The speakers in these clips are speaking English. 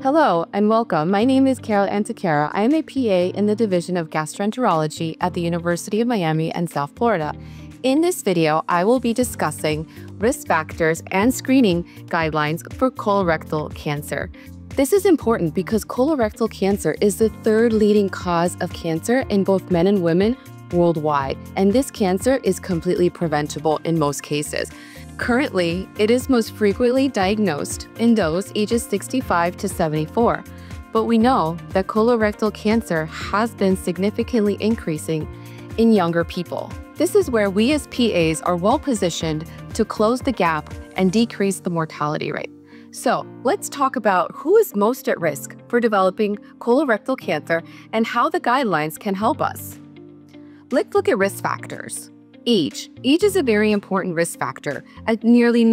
Hello and welcome. My name is Carol Antiquera. I am a PA in the Division of Gastroenterology at the University of Miami and South Florida. In this video, I will be discussing risk factors and screening guidelines for colorectal cancer. This is important because colorectal cancer is the third leading cause of cancer in both men and women worldwide, and this cancer is completely preventable in most cases. Currently, it is most frequently diagnosed in those ages 65 to 74, but we know that colorectal cancer has been significantly increasing in younger people. This is where we as PAs are well positioned to close the gap and decrease the mortality rate. So let's talk about who is most at risk for developing colorectal cancer and how the guidelines can help us. Let's look at risk factors. Age. Age is a very important risk factor, as nearly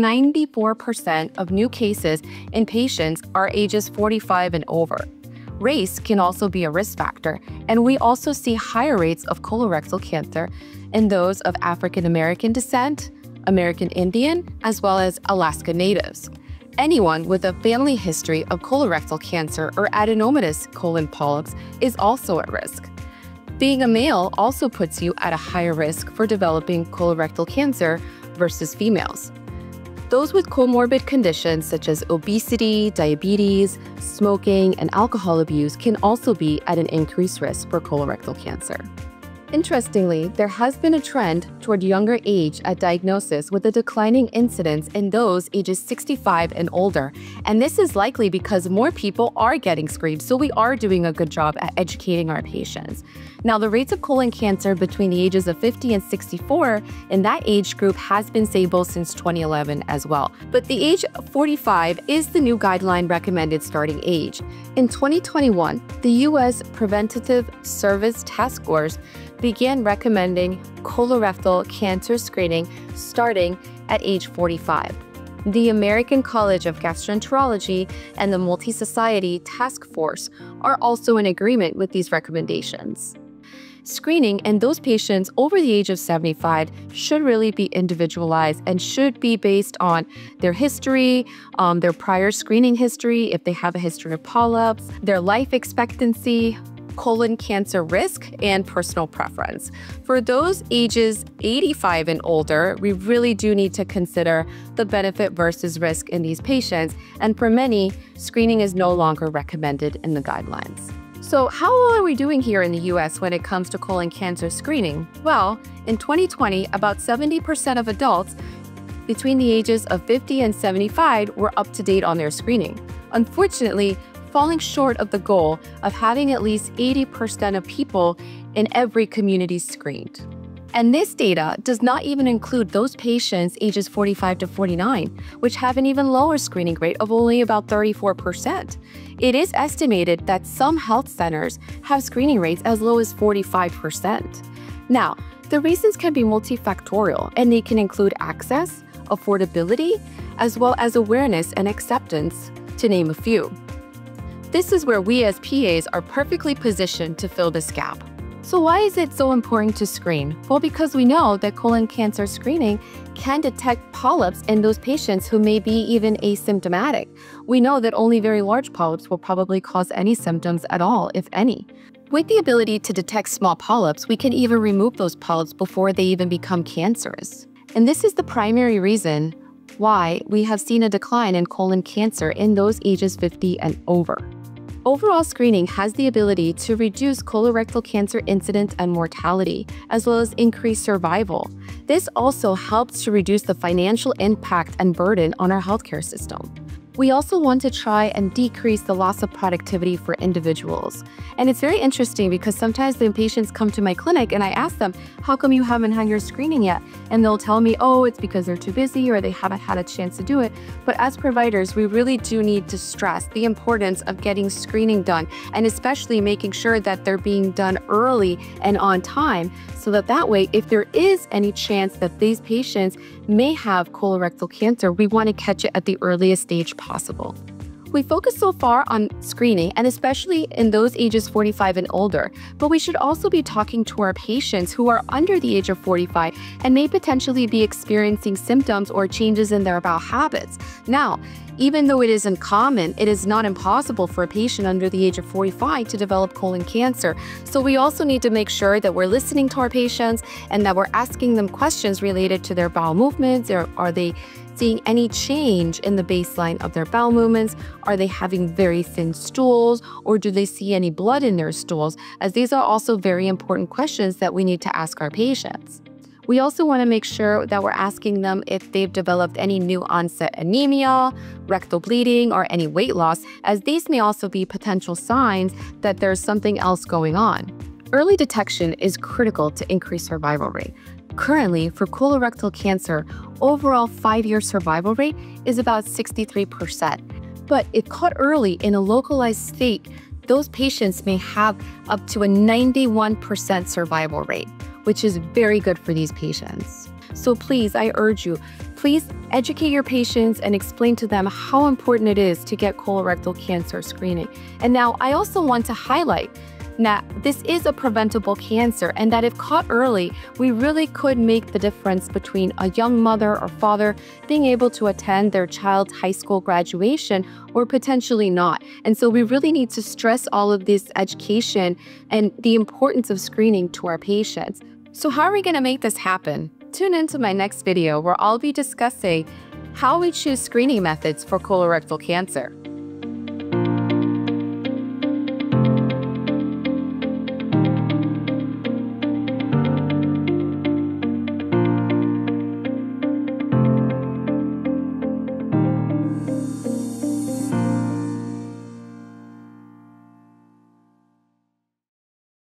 94% of new cases in patients are ages 45 and over. Race can also be a risk factor, and we also see higher rates of colorectal cancer in those of African American descent, American Indian, as well as Alaska Natives. Anyone with a family history of colorectal cancer or adenomatous colon polyps is also at risk. Being a male also puts you at a higher risk for developing colorectal cancer versus females. Those with comorbid conditions such as obesity, diabetes, smoking, and alcohol abuse can also be at an increased risk for colorectal cancer. Interestingly, there has been a trend toward younger age at diagnosis with a declining incidence in those ages 65 and older. And this is likely because more people are getting screened, so we are doing a good job at educating our patients. Now, the rates of colon cancer between the ages of 50 and 64 in that age group has been stable since 2011 as well. But the age of 45 is the new guideline recommended starting age. In 2021, the U.S. Preventative Service Task Force began recommending colorectal cancer screening starting at age 45. The American College of Gastroenterology and the Multi-Society Task Force are also in agreement with these recommendations. Screening in those patients over the age of 75 should really be individualized and should be based on their history, their prior screening history, if they have a history of polyps, their life expectancy, colon cancer risk, and personal preference. For those ages 85 and older, we really do need to consider the benefit versus risk in these patients, and for many, screening is no longer recommended in the guidelines. So how well are we doing here in the US when it comes to colon cancer screening? Well, in 2020, about 70% of adults between the ages of 50 and 75 were up to date on their screening. Unfortunately, falling short of the goal of having at least 80% of people in every community screened. And this data does not even include those patients ages 45 to 49, which have an even lower screening rate of only about 34%. It is estimated that some health centers have screening rates as low as 45%. Now, the reasons can be multifactorial, and they can include access, affordability, as well as awareness and acceptance, to name a few. This is where we as PAs are perfectly positioned to fill this gap. So why is it so important to screen? Well, because we know that colon cancer screening can detect polyps in those patients who may be even asymptomatic. We know that only very large polyps will probably cause any symptoms at all, if any. With the ability to detect small polyps, we can even remove those polyps before they even become cancerous. And this is the primary reason why we have seen a decline in colon cancer in those ages 50 and over. Overall screening has the ability to reduce colorectal cancer incidence and mortality, as well as increase survival. This also helps to reduce the financial impact and burden on our healthcare system. We also want to try and decrease the loss of productivity for individuals. And it's very interesting because sometimes the patients come to my clinic and I ask them, how come you haven't had your screening yet? And they'll tell me, oh, it's because they're too busy or they haven't had a chance to do it. But as providers, we really do need to stress the importance of getting screening done, and especially making sure that they're being done early and on time, so that way, if there is any chance that these patients may have colorectal cancer, we want to catch it at the earliest stage possible. We focus so far on screening, and especially in those ages 45 and older, but we should also be talking to our patients who are under the age of 45 and may potentially be experiencing symptoms or changes in their bowel habits. Now, Even though it isn't common, it is not impossible for a patient under the age of 45 to develop colon cancer. So we also need to make sure that we're listening to our patients and that we're asking them questions related to their bowel movements. Are they seeing any change in the baseline of their bowel movements? Are they having very thin stools, or do they see any blood in their stools? As these are also very important questions that we need to ask our patients. We also want to make sure that we're asking them if they've developed any new onset anemia, rectal bleeding, or any weight loss, as these may also be potential signs that there's something else going on. Early detection is critical to increase survival rate. Currently, for colorectal cancer, overall 5-year survival rate is about 63%. But if caught early in a localized state, those patients may have up to a 91% survival rate, which is very good for these patients. So please, I urge you, please educate your patients and explain to them how important it is to get colorectal cancer screening. And now I also want to highlight that this is a preventable cancer, and that if caught early, we really could make the difference between a young mother or father being able to attend their child's high school graduation or potentially not. And so we really need to stress all of this education and the importance of screening to our patients. So how are we going to make this happen? Tune into my next video where I'll be discussing how we choose screening methods for colorectal cancer.